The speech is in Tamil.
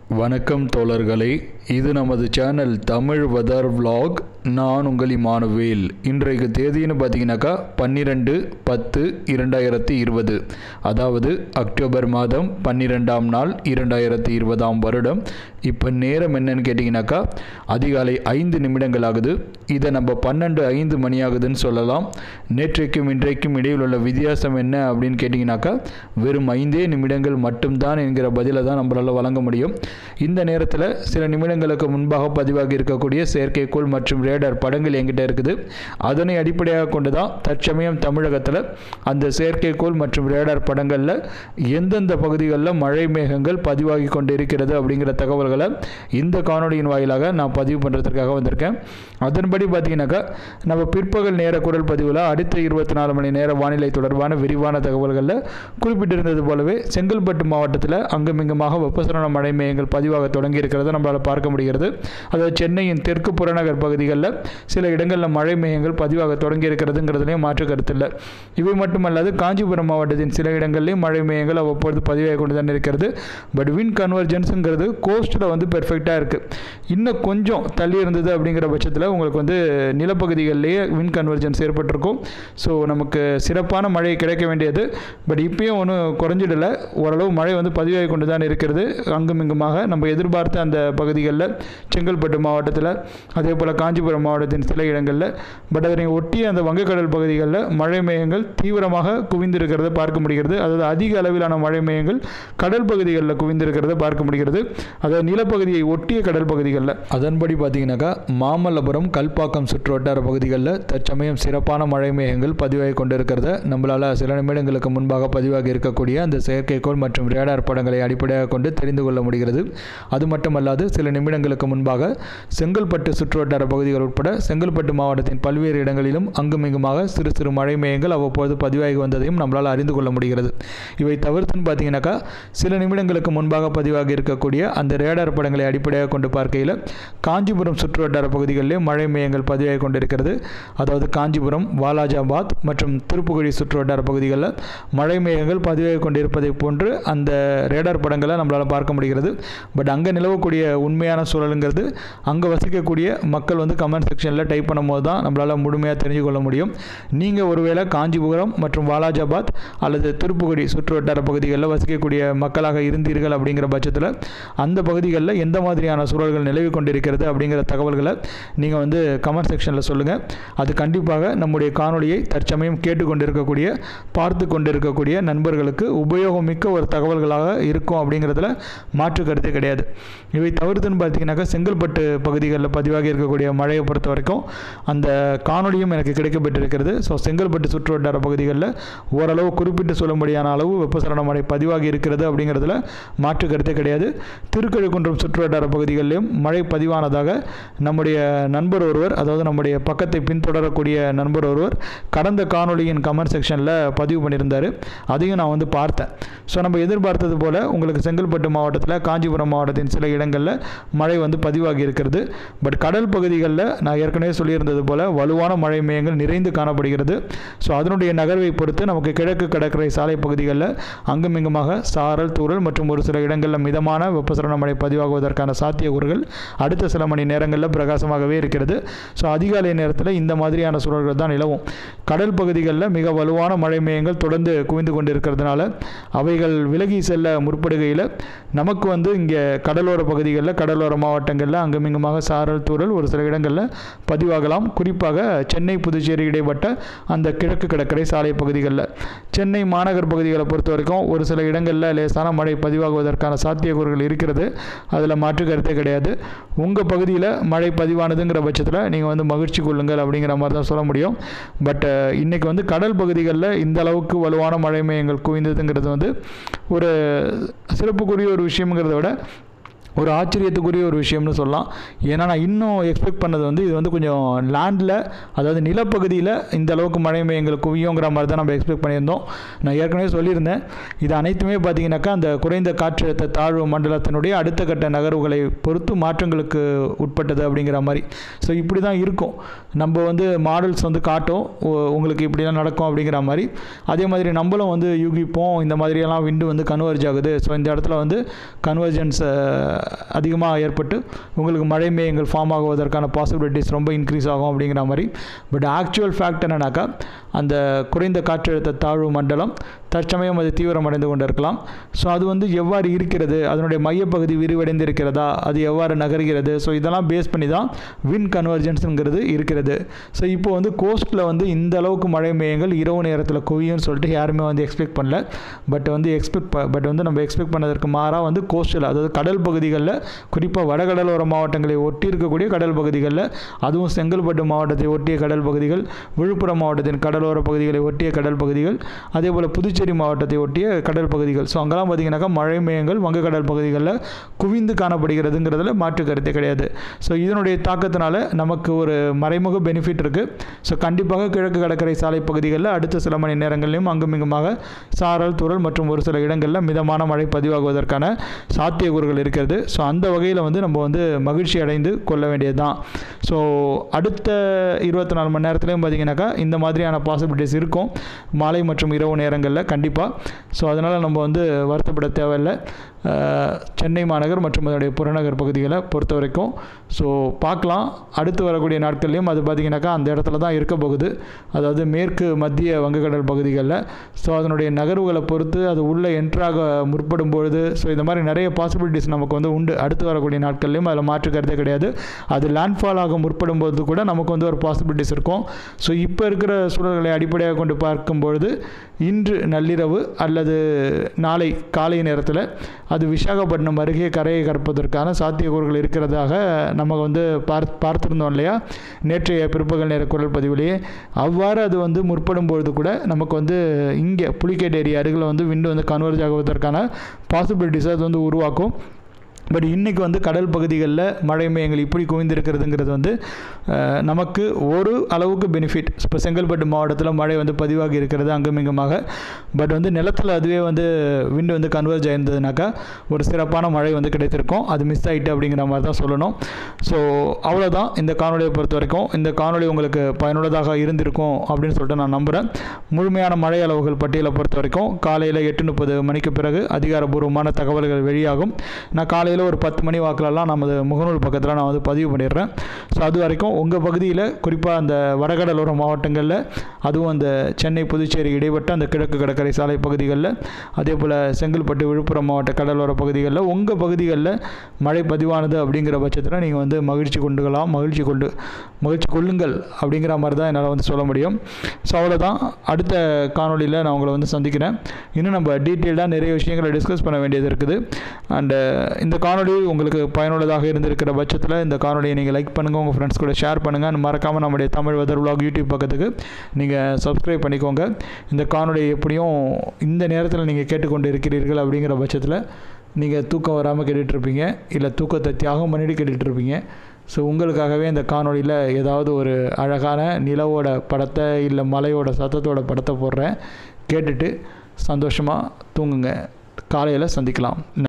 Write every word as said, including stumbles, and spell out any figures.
வணக்கம் தோழர்களே, இது நமது சேனல் தமிழ் வெதர் விலாக். நான் உங்கள் இமானுவேல். இன்றைக்கு தேதின்னு பார்த்தீங்கன்னாக்கா பன்னிரெண்டு பத்து இரண்டாயிரத்தி இருபது, அதாவது அக்டோபர் மாதம் பன்னிரெண்டாம் நாள் இரண்டாயிரத்தி இருபதாம் வருடம். இப்போ நேரம் என்னன்னு கேட்டிங்கனாக்கா அதிகாலை ஐந்து நிமிடங்கள் ஆகுது. இதை நம்ம பன்னெண்டு ஐந்து மணி ஆகுதுன்னு சொல்லலாம். நேற்றைக்கும் இன்றைக்கும் இடையில் உள்ள வித்தியாசம் என்ன அப்படின்னு கேட்டிங்கனாக்கா வெறும் ஐந்தே நிமிடங்கள் மட்டும்தான் என்கிற பதிலை தான் நம்மளால் வழங்க முடியும். இந்த நேரத்தில் சில நிமிடங்களுக்கு முன்பாக பதிவாகி இருக்கக்கூடிய செயற்கைக்கோள் மற்றும் ரேடார் படங்கள் என்கிட்ட இருக்குது. அதனை அடிப்படையாக கொண்டு தான் தற்சமயம் தமிழகத்தில் அந்த செயற்கைக்கோள் மற்றும் ரேடார் படங்களில் எந்தெந்த பகுதிகளில் மழை மேகங்கள் பதிவாகி கொண்டு இருக்கிறது அப்படிங்கிற தகவல்களை இந்த காணொலியின் வாயிலாக நான் பதிவு பண்ணுறதுக்காக வந்திருக்கேன். அதன்படி பார்த்தீங்கன்னாக்கா நம்ம பிற்பகல் நேர குரல் பதிவில் அடுத்த இருபத்தி நாலு மணி நேர வானிலை தொடர்பான விரிவான தகவல்களில் குறிப்பிட்டிருந்தது போலவே செங்கல்பட்டு மாவட்டத்தில் அங்குமிங்குமாக வெப்பசலன மழை மேகங்கள் பதிவாக தொடங்கி இருக்கிறத நம்மளால் பார்க்க முடிகிறது. அதாவது சென்னையின் தெற்கு புறநகர் பகுதிகளில் சில இடங்களில் மழை மேகங்கள் பதிவாக தொடங்கி இருக்கிறதுங்கிறதுலையும் மாற்று கருத்து இல்லை. இவை மட்டுமல்லாது காஞ்சிபுரம் மாவட்டத்தின் சில இடங்களிலும் மழை மேகங்கள் அவ்வப்பொழுது பதிவாகி கொண்டு தான் இருக்கிறது. பட் வின் கன்வர்ஜென்ஸுங்கிறது கோஸ்ட்டில் வந்து பெர்ஃபெக்டாக இருக்குது. இன்னும் கொஞ்சம் தள்ளி இருந்தது அப்படிங்கிற பட்சத்தில் உங்களுக்கு வந்து நிலப்பகுதிகளிலேயே வின் கன்வர்ஜென்ஸ் ஏற்பட்டிருக்கும். ஸோ நமக்கு சிறப்பான மழை கிடைக்க வேண்டியது. பட் இப்பயும் ஒன்றும் குறைஞ்சிடலை. ஓரளவு மழை வந்து பதிவாகி கொண்டு தான் இருக்கிறது. அங்குமிங்குமாக நம்ம எதிர்பார்த்த அந்த பகுதிகளில் செங்கல்பட்டு மாவட்டத்தில், அதே போல் காஞ்சிபுரம் மாவட்டத்தின் சில இடங்களில், பட் அதனை ஒட்டிய அந்த வங்கக்கடல் பகுதிகளில் மழை மேகங்கள் தீவிரமாக குவிந்திருக்கிறத பார்க்க முடிகிறது. அதாவது அதிக அளவிலான மழை மேகங்கள் கடல் பகுதிகளில் குவிந்திருக்கிறத பார்க்க முடிகிறது. அதாவது நிலப்பகுதியை ஒட்டிய கடல் பகுதிகளில். அதன்படி பார்த்தீங்கன்னாக்கா மாமல்லபுரம், கல்பாக்கம் சுற்று வட்டார பகுதிகளில் தற்சமயம் சிறப்பான மழை மேகங்கள் பதிவாகி கொண்டிருக்கிறத நம்மளால் சில நிமிடங்களுக்கு முன்பாக பதிவாகி இருக்கக்கூடிய அந்த செயற்கைக்கோள் மற்றும் ரேடார் படங்களை அடிப்படையாக கொண்டு தெரிந்து கொள்ள முடிகிறது. அது மட்டுமல்லாது சில நிமிடங்களுக்கு முன்பாக செங்கல்பட்டு சுற்றுவட்டார பகுதிகள் உட்பட செங்கல்பட்டு மாவட்டத்தின் பல்வேறு இடங்களிலும் அங்குமிங்குமாக சிறு சிறு மழை மேகங்கள் அவ்வப்போது பதிவாகி வந்ததையும் நம்மளால் அறிந்து கொள்ள முடிகிறது. இவை தவிர்த்துன்னு பார்த்தீங்கன்னாக்கா சில நிமிடங்களுக்கு முன்பாக பதிவாகி இருக்கக்கூடிய அந்த ரேடார் படங்களை அடிப்படையாக கொண்டு பார்க்கையில் காஞ்சிபுரம் சுற்றுவட்டார பகுதிகளிலே மழை மேகங்கள் பதிவாகி கொண்டிருக்கிறது. அதாவது காஞ்சிபுரம், வாலாஜாபாத் மற்றும் திருப்புகழி சுற்றுவட்டார பகுதிகளில் மழை மேகங்கள் பதிவாகி கொண்டிருப்பதை போன்று அந்த ரேடார் படங்களை நம்மளால் பார்க்க முடிகிறது. பட் அங்கே நிலவக்கூடிய உண்மையான சூழலுங்கிறது அங்கே வசிக்கக்கூடிய மக்கள் வந்து கமெண்ட் செக்ஷனில் டைப் பண்ணும்போது தான் நம்மளால் முழுமையாக தெரிஞ்சு கொள்ள முடியும். நீங்கள் ஒருவேளை காஞ்சிபுரம் மற்றும் வாலாஜாபாத் அல்லது திருப்புகழி சுற்றுவட்டார பகுதிகளில் வசிக்கக்கூடிய மக்களாக இருந்தீர்கள் அப்படிங்கிற பட்சத்தில் அந்த பகுதிகளில் எந்த மாதிரியான சூழல்கள் நிலவி கொண்டிருக்கிறது அப்படிங்கிற தகவல்களை நீங்கள் வந்து கமெண்ட் செக்ஷனில் சொல்லுங்கள். அது கண்டிப்பாக நம்முடைய காணொலியை தற்சமயம் கேட்டுக்கொண்டிருக்கக்கூடிய, பார்த்து கொண்டிருக்கக்கூடிய நண்பர்களுக்கு உபயோகமிக்க ஒரு தகவல்களாக இருக்கும் அப்படிங்கிறதுல மாற்று கருத்து கிடையாது. இவை தவிர்த்துன்னு பார்த்தீங்கன்னாக்கா செங்கல்பட்டு பகுதிகளில் பதிவாகி இருக்கக்கூடிய மழையை பொறுத்த வரைக்கும் அந்த காணொலியும் எனக்கு கிடைக்கப்பட்டிருக்கிறது. ஸோ செங்கல்பட்டு சுற்று வட்டார பகுதிகளில் ஓரளவு குறிப்பிட்டு சொல்லும்படியான அளவு வெப்பசலன மழை பதிவாகி இருக்கிறது அப்படிங்கிறதுல மாற்று கருத்தே கிடையாது. திருக்கழுக்குன்றம் சுற்று வட்டார பகுதிகளிலும் மழை பதிவானதாக நம்முடைய நண்பர் ஒருவர், அதாவது நம்முடைய பக்கத்தை பின்தொடரக்கூடிய நண்பர் ஒருவர் கடந்த காணொலியின் கமெண்ட் செக்ஷனில் பதிவு பண்ணியிருந்தார். அதையும் நான் வந்து பார்த்தேன். ஸோ நம்ம எதிர்பார்த்தது போல் உங்களுக்கு செங்கல்பட்டு மாவட்டத்தில், காஞ்சிபுரம் மாவட்டத்தின் சில இடங்களில் மழை வந்து பதிவாகி இருக்கிறது. பட் கடல் பகுதிகளில் நான் ஏற்கனவே சொல்லியிருந்தது போல் வலுவான மழை மேகங்கள் நிறைந்து காணப்படுகிறது. ஸோ அதனுடைய நகர்வை பொறுத்து நமக்கு கிழக்கு கடற்கரை சாலை பகுதிகளில் அங்குமிங்குமாக சாரல், தூறல் மற்றும் ஒரு சில இடங்களில் மிதமான வெப்பசலன மழை பதிவாகுவதற்கான சாத்தியக்கூறுகள் அடுத்த சில மணி நேரங்களில் பிரகாசமாகவே இருக்கிறது. ஸோ அதிகாலை நேரத்தில் இந்த மாதிரியான சூழல்கள் தான் நிலவும். கடல் பகுதிகளில் மிக வலுவான மழை மேகங்கள் தொடர்ந்து குவிந்து கொண்டிருக்கிறதுனால அவைகள் விலகி செல்ல முற்படுகையில் நமக்கு வந்து இங்கே கடலோர பகுதிகளில், கடலோர மாவட்டங்களில் அங்குமிங்குமாக சாரல், தூறல் ஒரு சில இடங்களில் பதிவாகலாம். குறிப்பாக சென்னை புதுச்சேரி இடைப்பட்ட அந்த கிழக்கு கடற்கரை சாலை பகுதிகளில். சென்னை மாநகர் பகுதிகளை பொறுத்த வரைக்கும் ஒரு சில இடங்களில் லேசான மழை பதிவாகுவதற்கான சாத்தியக்கூறுகள் இருக்கிறது. அதில் மாற்று கருத்தே கிடையாது. உங்கள் பகுதியில் மழை பதிவானதுங்கிற பட்சத்தில் நீங்கள் வந்து மகிழ்ச்சி கொள்ளுங்கள் அப்படிங்கிற மாதிரி தான் சொல்ல முடியும். பட் இன்றைக்கி வந்து கடல் பகுதிகளில் இந்த அளவுக்கு வலுவான மழை மேகங்கள் குவிந்ததுங்கிறது வந்து ஒரு சிறப்புக்குரிய ஒரு விஷயங்கிறத விட ஒரு ஆச்சரியத்துக்குரிய ஒரு விஷயம்னு சொல்லலாம். ஏன்னா நான் இன்னும் எக்ஸ்பெக்ட் பண்ணது வந்து இது வந்து கொஞ்சம் லேண்டில், அதாவது நிலப்பகுதியில் இந்த அளவுக்கு மழை மேகங்கள் குவியுங்கிற மாதிரி தான் நம்ம எக்ஸ்பெக்ட் பண்ணியிருந்தோம். நான் ஏற்கனவே சொல்லியிருந்தேன், இது அனைத்துமே பார்த்திங்கனாக்கா அந்த குறைந்த காற்றழுத்த தாழ்வு மண்டலத்தினுடைய அடுத்த கட்ட நகர்வுகளை பொறுத்து மாற்றங்களுக்கு உட்பட்டது அப்படிங்கிற மாதிரி. ஸோ இப்படி தான் இருக்கும். நம்ம வந்து மாடல்ஸ் வந்து காட்டும் உங்களுக்கு இப்படிலாம் நடக்கும் அப்படிங்கிற மாதிரி. அதே மாதிரி நம்மளும் வந்து யூகிப்போம் இந்த மாதிரியெல்லாம் விண்டு வந்து கன்வர்ஜ் ஆகுது. ஸோ இந்த இடத்துல வந்து கன்வர்ஜென்ஸ் அதிகமாக ஏற்பட்டு உங்களுக்கு மழை மேகங்கள் ஃபார்ம் ஆகுவதற்கான பாசிபிலிட்டிஸ் ரொம்ப இன்க்ரீஸ் ஆகும் அப்படிங்கிற மாதிரி. பட் ஆக்சுவல் ஃபேக்ட் என்னன்னாக்கா அந்த குறைந்த காற்றழுத்த தாழ்வு மண்டலம் தற்சமயம் அது தீவிரமடைந்து கொண்டு இருக்கலாம். ஸோ அது வந்து எவ்வாறு இருக்கிறது, அதனுடைய மையப்பகுதி விரிவடைந்து இருக்கிறதா, அது எவ்வாறு நகர்கிறது, ஸோ இதெல்லாம் பேஸ் பண்ணி தான் விண்ட் கன்வர்ஜென்ஸுங்கிறது இருக்கிறது. ஸோ இப்போ வந்து கோஸ்ட்டில் வந்து இந்த அளவுக்கு மழை மேகங்கள் இரவு நேரத்தில் குவியும்னு சொல்லிட்டு யாருமே வந்து எக்ஸ்பெக்ட் பண்ணல. பட் வந்து எக்ஸ்பெக்ட் பட் வந்து நம்ம எக்ஸ்பெக்ட் பண்ணதற்கு மாறாக வந்து கோஸ்ட்டில், அதாவது கடல் பகுதிகளில், குறிப்பாக வடகடலோர மாவட்டங்களை ஒட்டி இருக்கக்கூடிய கடல் பகுதிகளில், அதுவும் செங்கல்பட்டு மாவட்டத்தை ஒட்டிய கடல் பகுதிகள், விழுப்புரம் மாவட்டத்தின் கடலோர பகுதிகளை ஒட்டிய கடல் பகுதிகள், அதே போல் புதுச்சேரி மாவட்டத்தை ஒட்டிய கடல் பகுதிகள், ஸோ அங்கெல்லாம் பார்த்தீங்கன்னாக்கா மழை மேகங்கள் வங்கக்கடல் பகுதிகளில் குவிந்து காணப்படுகிறதுங்கிறதுல மாற்று கருத்தே கிடையாது. ஸோ இதனுடைய தாக்கத்தினால நமக்கு ஒரு மறைமுக பெனிஃபிட் இருக்குது. ஸோ கண்டிப்பாக கிழக்கு கடற்கரை சாலை பகுதிகளில் அடுத்த சில மணி நேரங்களிலும் அங்குமிங்குமாக சாரல் தூறல் மற்றும் ஒரு சில இடங்களில் மிதமான மழை பதிவாகுவதற்கான சாத்தியக்கூறுகள் இருக்கிறது. ஸோ அந்த வகையில் வந்து நம்ம வந்து மகிழ்ச்சி அடைந்து கொள்ள வேண்டியது தான். ஸோ அடுத்த இருபத்தி நாலு மணி நேரத்துலையும் பார்த்தீங்கன்னாக்கா இந்த மாதிரியான பாசிபிலிட்டிஸ் இருக்கும் மாலை மற்றும் இரவு நேரங்களில் கண்டிப்பாக. ஸோ அதனால் நம்ம வந்து வருத்தப்பட தேவையில்லை. சென்னை மாநகர் மற்றும் அதனுடைய புறநகர் பகுதிகளை பொறுத்த வரைக்கும் ஸோ பார்க்கலாம். அடுத்து வரக்கூடிய நாட்கள்லையும் அது பார்த்திங்கனாக்கா அந்த இடத்துல தான் இருக்க போகுது, அதாவது மேற்கு மத்திய வங்கக்கடல் பகுதிகளில். ஸோ அதனுடைய நகர்வுகளை பொறுத்து அது உள்ளே என்ட்ராக முற்படும் பொழுது ஸோ இந்த மாதிரி நிறைய பாசிபிலிட்டிஸ் நமக்கு வந்து உண்டு. அடுத்து வரக்கூடிய நாட்கள்லையும் அதில் மாற்றுக்கிறதே கிடையாது. அது லேண்ட்ஃபால் ஆக முற்படும் போது கூட நமக்கு வந்து ஒரு பாசிபிலிட்டிஸ் இருக்கும். ஸோ இப்போ இருக்கிற சூழல்களை அடிப்படையாக கொண்டு பார்க்கும்பொழுது இன்று நள்ளிரவு அல்லது நாளை காலை நேரத்தில் அது விசாகப்பட்டினம் அருகே கரையை கடப்பதற்கான சாத்தியக்கூறுகள் இருக்கிறதாக நம்ம வந்து பார்த்து பார்த்துருந்தோம் இல்லையா நேற்றைய பிற்பகல் நேர குரல் பதிவிலேயே. அவ்வாறு அது வந்து முற்படும் பொழுது கூட நமக்கு வந்து இங்கே புலிகேட் ஏரியா அருகில் வந்து விண்டு வந்து கன்வர்ஜ் ஆகுவதற்கான பாசிபிலிட்டிஸை அது வந்து உருவாக்கும். பட் இன்றைக்கி வந்து கடல் பகுதிகளில் மழை மேகங்கள் இப்படி குவிந்திருக்கிறதுங்கிறது வந்து நமக்கு ஒரு அளவுக்கு பெனிஃபிட். இப்போ செங்கல்பட்டு மாவட்டத்தில் மழை வந்து பதிவாகி இருக்கிறது அங்குமிங்குமாக. பட் வந்து நிலத்தில் அதுவே வந்து விண்டு வந்து கன்வர்ஜ் ஆயிருந்ததுனாக்கா ஒரு சிறப்பான மழை வந்து கிடைத்திருக்கும். அது மிஸ் ஆகிட்டு அப்படிங்கிற மாதிரி தான் சொல்லணும். ஸோ அவ்வளோதான் இந்த காணொலியை பொறுத்த வரைக்கும். இந்த காணொலி உங்களுக்கு பயனுள்ளதாக இருந்திருக்கும் அப்படின்னு சொல்லிட்டு நான் நம்புகிறேன். முழுமையான மழை அளவுகள் பட்டியலை பொறுத்த வரைக்கும் காலையில் எட்டு முப்பது மணிக்கு பிறகு அதிகாரப்பூர்வமான தகவல்கள் வெளியாகும். நான் காலையில் ஒரு பத்து மணி வாக்கிலலாம் நமது முகநூல் பக்கத்தில் நான் வந்து பதிவு பண்ணிடுறேன். ஸோ அது வரைக்கும் உங்கள் பகுதியில் குறிப்பாக அந்த வடகடலோர மாவட்டங்களில், அதுவும் அந்த சென்னை புதுச்சேரி இடைப்பட்ட அந்த கிழக்கு கடற்கரை சாலை பகுதிகளில், அதே போல் செங்கல்பட்டு விழுப்புரம் மாவட்ட கடலோர பகுதிகளில் உங்கள் பகுதிகளில் மழை பதிவானது அப்படிங்கிற பட்சத்தில் நீங்கள் வந்து மகிழ்ச்சி கொண்டுக்கலாம், மகிழ்ச்சி கொண்டு மகிழ்ச்சி கொள்ளுங்கள் அப்படிங்கிற மாதிரி தான் என்னால் வந்து சொல்ல முடியும். ஸோ அவ்வளோதான். அடுத்த காணொலியில் நான் உங்களை வந்து சந்திக்கிறேன். இன்னும் நம்ம டீட்டெயில்டாக நிறைய விஷயங்களை டிஸ்கஸ் பண்ண வேண்டியது இருக்குது. அண்டு இந்த காணொலி உங்களுக்கு பயனுள்ளதாக இருந்திருக்கிற பட்சத்தில் இந்த காணொலியை நீங்கள் லைக் பண்ணுங்கள், உங்கள் ஃப்ரெண்ட்ஸ் கூட ஷேர் பண்ணுங்கள். மறக்காமல் நம்முடைய தமிழ் வெதர் விலாக் யூடியூப் பக்கத்துக்கு நீங்கள் சப்ஸ்கிரைப் பண்ணிக்கோங்க. இந்த காணொலியை எப்படியும் இந்த நேரத்தில் நீங்கள் கேட்டுக்கொண்டு இருக்கிறீர்கள் அப்படிங்கிற பட்சத்தில் நீங்கள் தூக்கம் வராமல் கேட்டுட்ருப்பீங்க, இல்லை தூக்கத்தை தியாகம் பண்ணிட்டு கேட்டுட்ருப்பீங்க. ஸோ உங்களுக்காகவே இந்த காணொலியில் ஏதாவது ஒரு அழகான நிலவோட படத்தை இல்லை மலையோட சத்தத்தோட படத்தை போடுறேன். கேட்டுட்டு சந்தோஷமாக தூங்குங்க. காலையில் சந்திக்கலாம்.